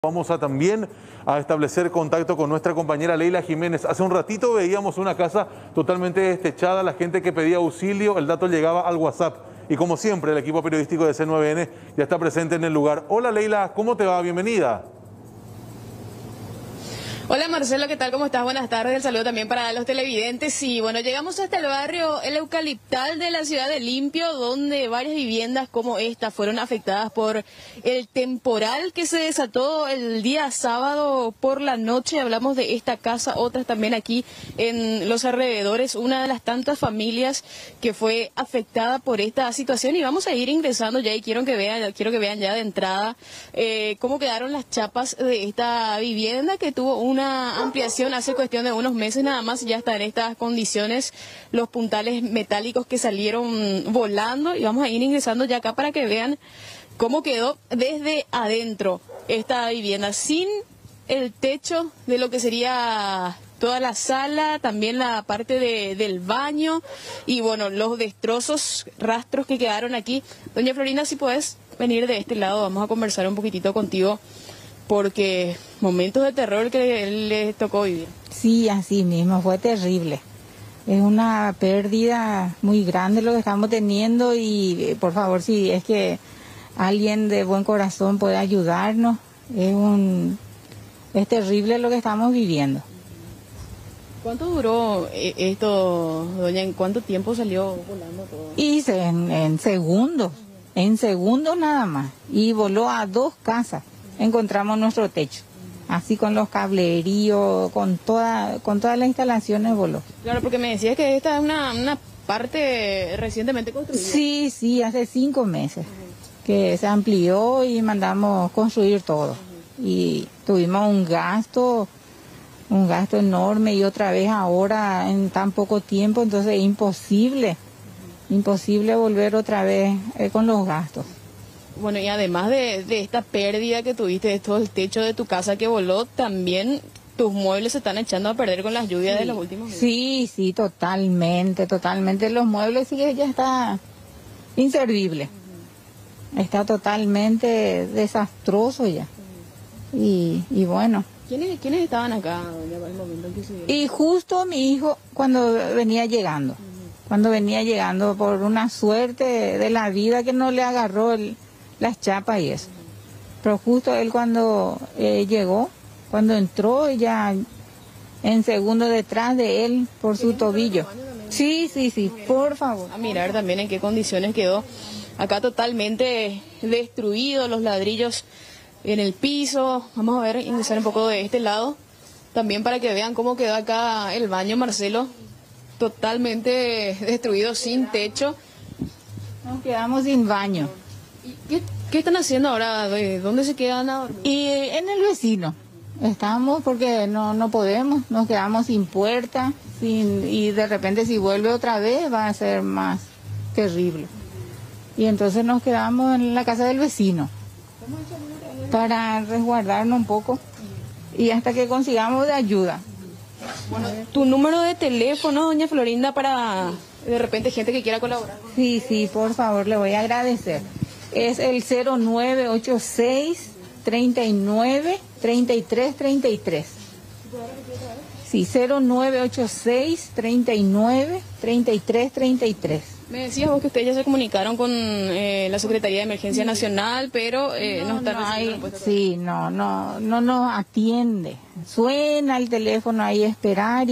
Vamos a también a establecer contacto con nuestra compañera Leila Jiménez. Hace un ratito veíamos una casa totalmente destechada, la gente que pedía auxilio, el dato llegaba al WhatsApp. Y como siempre, el equipo periodístico de C9N ya está presente en el lugar. Hola Leila, ¿cómo te va? Bienvenida. Hola Marcelo, ¿qué tal? ¿Cómo estás? Buenas tardes. El saludo también para los televidentes. Y bueno, llegamos hasta el barrio El Eucaliptal de la ciudad de Limpio, donde varias viviendas como esta fueron afectadas por el temporal que se desató el día sábado por la noche. Hablamos de esta casa, otras también aquí en los alrededores, una de las tantas familias que fue afectada por esta situación. Y vamos a ir ingresando ya y quiero que vean ya de entrada cómo quedaron las chapas de esta vivienda que tuvo una ampliación hace cuestión de unos meses nada más. Ya está en estas condiciones, los puntales metálicos que salieron volando, y vamos a ir ingresando ya acá para que vean cómo quedó desde adentro esta vivienda, sin el techo de lo que sería toda la sala, también la parte del baño y bueno, los destrozos, rastros que quedaron aquí. Doña Florinda, si puedes venir de este lado, vamos a conversar un poquitito contigo, porque momentos de terror que les tocó vivir. Sí, así mismo, fue terrible. Es una pérdida muy grande lo que estamos teniendo y por favor, si es que alguien de buen corazón puede ayudarnos, es terrible lo que estamos viviendo. ¿Cuánto duró esto, doña? ¿En cuánto tiempo salió volando todo? Y en segundos nada más, y voló a 2 casas. Encontramos nuestro techo, así con los cableríos, con todas las instalaciones voló. Claro, porque me decías que esta es una parte recientemente construida. Sí, hace 5 meses que se amplió y mandamos construir todo. Y tuvimos un gasto enorme, y otra vez ahora en tan poco tiempo, entonces es imposible volver otra vez con los gastos. Bueno, y además de esta pérdida que tuviste, de todo el techo de tu casa que voló, también tus muebles se están echando a perder con las lluvias de los últimos días. Sí, totalmente. Los muebles sí que ya está inservible. Está totalmente desastroso ya. Y bueno. ¿Quiénes estaban acá, doña, para el momento en que se... Y justo mi hijo cuando venía llegando. Cuando venía llegando, por una suerte de la vida que no le agarró las chapas y eso. Pero justo él cuando llegó, cuando entró, ya en segundo detrás de él por su tobillo. Sí, por favor. A mirar también en qué condiciones quedó. Acá totalmente destruido, los ladrillos en el piso. Vamos a ver, ingresar un poco de este lado, también para que vean cómo quedó acá el baño, Marcelo. Totalmente destruido, sin techo. Nos quedamos sin baño. ¿Qué están haciendo ahora? ¿Dónde se quedan ahora? Y en el vecino estamos, porque no podemos, nos quedamos sin puerta, y de repente si vuelve otra vez va a ser más terrible. Y entonces nos quedamos en la casa del vecino para resguardarnos un poco y hasta que consigamos de ayuda. Bueno, tu número de teléfono, doña Florinda, para de repente gente que quiera colaborar. Sí, por favor, le voy a agradecer. Es el 0986 39 33 33. Sí, 0986 39 33 33. Me decías vos que ustedes ya se comunicaron con la Secretaría de Emergencia Nacional, pero no están... No nos atiende. Suena el teléfono ahí, esperar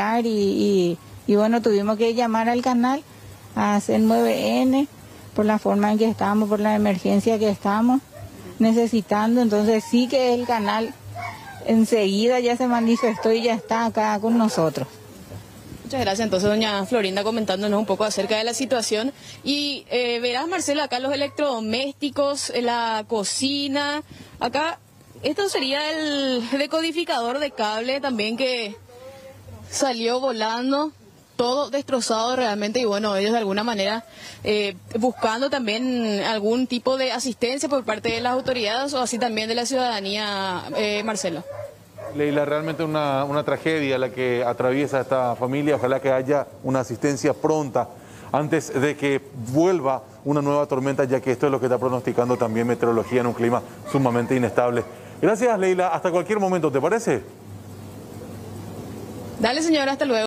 y bueno, tuvimos que llamar al canal, a C9N, por la forma en que estamos, por la emergencia que estamos necesitando. Entonces sí que el canal enseguida ya se manifestó y ya está acá con nosotros. Muchas gracias. Entonces, doña Florinda comentándonos un poco acerca de la situación. Y verás, Marcelo, acá los electrodomésticos, la cocina. Acá, esto sería el decodificador de cable también que salió volando, todo destrozado realmente. Y bueno, ellos de alguna manera buscando también algún tipo de asistencia por parte de las autoridades o así también de la ciudadanía, Marcelo. Leila, realmente una tragedia la que atraviesa esta familia. Ojalá que haya una asistencia pronta antes de que vuelva una nueva tormenta, ya que esto es lo que está pronosticando también meteorología en un clima sumamente inestable. Gracias, Leila. Hasta cualquier momento, ¿te parece? Dale, señora, hasta luego.